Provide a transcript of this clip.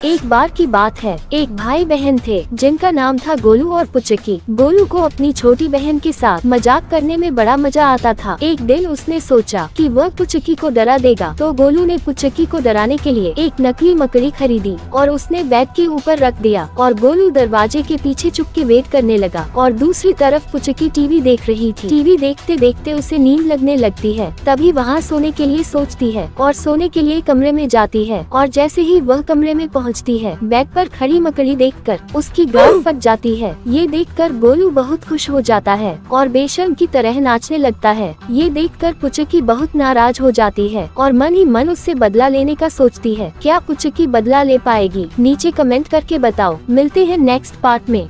एक बार की बात है, एक भाई बहन थे जिनका नाम था गोलू और पुचकी। गोलू को अपनी छोटी बहन के साथ मजाक करने में बड़ा मजा आता था। एक दिन उसने सोचा कि वह पुचकी को डरा देगा, तो गोलू ने पुचकी को डराने के लिए एक नकली मकड़ी खरीदी और उसने बेड के ऊपर रख दिया और गोलू दरवाजे के पीछे चुप के वेट करने लगा। और दूसरी तरफ पुचकी टीवी देख रही थी। टीवी देखते देखते उसे नींद लगने लगती है, तभी वहाँ सोने के लिए सोचती है और सोने के लिए कमरे में जाती है। और जैसे ही वह कमरे में पहुँचती है, बेड पर खड़ी मकड़ी देखकर उसकी गांड फट जाती है। ये देखकर गोलू बहुत खुश हो जाता है और बेशर्म की तरह नाचने लगता है। ये देखकर पुचकी बहुत नाराज हो जाती है और मन ही मन उससे बदला लेने का सोचती है। क्या पुचकी बदला ले पाएगी? नीचे कमेंट करके बताओ। मिलते हैं नेक्स्ट पार्ट में।